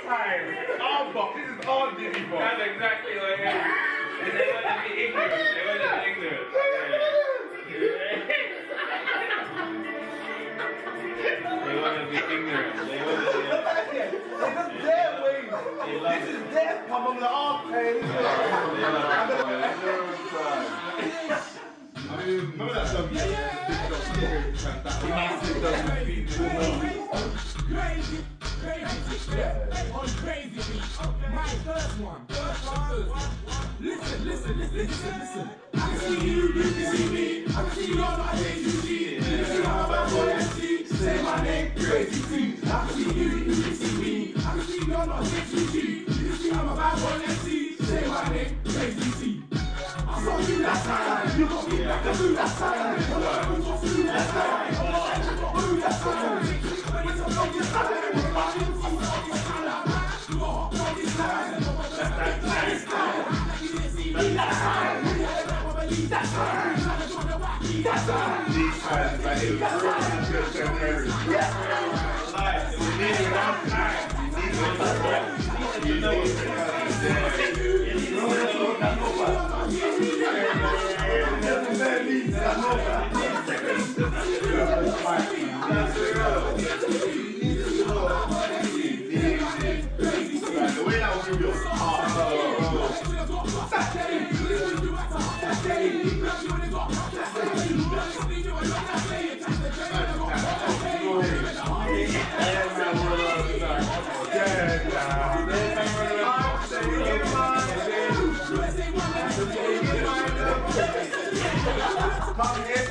time. Our box. This is our Diddy box. That's exactly what it is. They want to be ignorant. They want to be ignorant. They want to be ignorant. They want to be It's their way. This is their pub. I'm like, okay. I mean, remember that song? Yeah. Crazy, on crazy beat. My first one. Listen. I see you can see me. I see you on my head, you see it. You see how my boy MC. Say my name, Crazy T. I see you can see me. I see you on my head, you see. You see how my bad boy MC. Say my name, Crazy T. I saw you last time. You got me like a blue last time. You got blue last time. You got blue last time. Come